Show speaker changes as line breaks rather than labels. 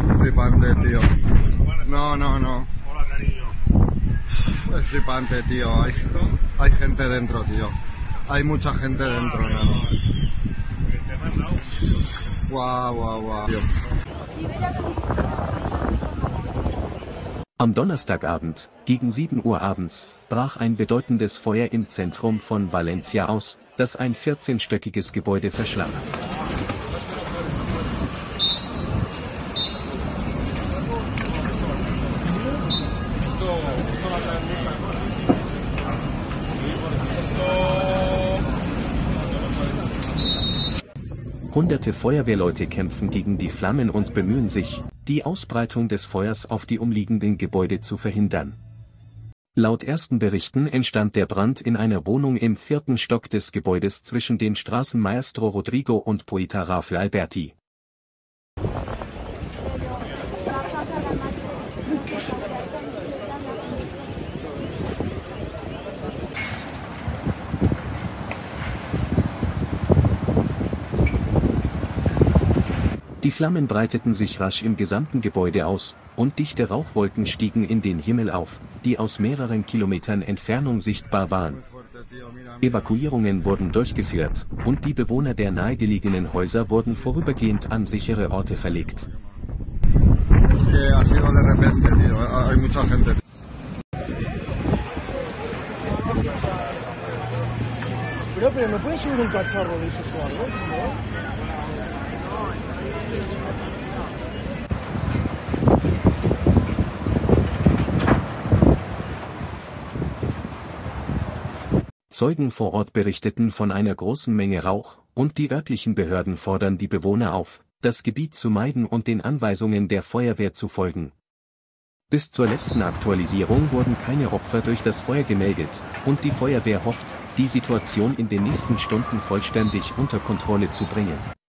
Flipante, tío. No, no, no. Es flipante, tío. Hay gente dentro, tío. Hay mucha gente dentro, ¿no? Guau, guau, guau.
Am Donnerstagabend, gegen 7 Uhr abends, brach ein bedeutendes Feuer im Zentrum von Valencia aus, das ein 14-stöckiges Gebäude verschlang. Hunderte Feuerwehrleute kämpfen gegen die Flammen und bemühen sich, die Ausbreitung des Feuers auf die umliegenden Gebäude zu verhindern. Laut ersten Berichten entstand der Brand in einer Wohnung im 4. Stock des Gebäudes zwischen den Straßen Maestro Rodrigo und Poeta Rafael Alberti. Die Flammen breiteten sich rasch im gesamten Gebäude aus, und dichte Rauchwolken stiegen in den Himmel auf, die aus mehreren Kilometern Entfernung sichtbar waren. Evakuierungen wurden durchgeführt, und die Bewohner der nahegelegenen Häuser wurden vorübergehend an sichere Orte verlegt.
Pero ¿me puedes subir un cacharro de esos o algo? ¿No?
Zeugen vor Ort berichteten von einer großen Menge Rauch, und die örtlichen Behörden fordern die Bewohner auf, das Gebiet zu meiden und den Anweisungen der Feuerwehr zu folgen. Bis zur letzten Aktualisierung wurden keine Opfer durch das Feuer gemeldet, und die Feuerwehr hofft, die Situation in den nächsten Stunden vollständig unter Kontrolle zu bringen.